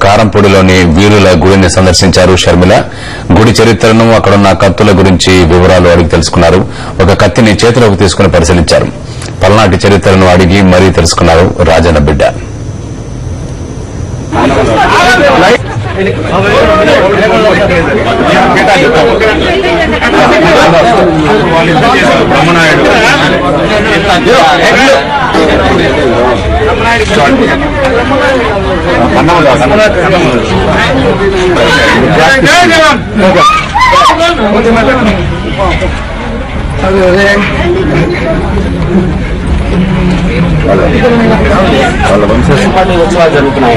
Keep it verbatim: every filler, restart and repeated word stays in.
కారంపూడిలోని వీరుల గుడిని సందర్శించారు షర్మిల. గుడి చరిత్రను, అక్కడున్న కత్తుల గురించి వివరాలు అడిగి తెలుసుకున్నారు. ఒక కత్తిని చేతిలోకి తీసుకుని పరిశీలించారు. పల్నాటి చరిత్రను అడిగి మరీ తెలుసుకున్నారు రాజన్న బిడ్డ. వాళ్ళ వంశపాటి ఉత్సవాలు జరుగుతున్నాయి.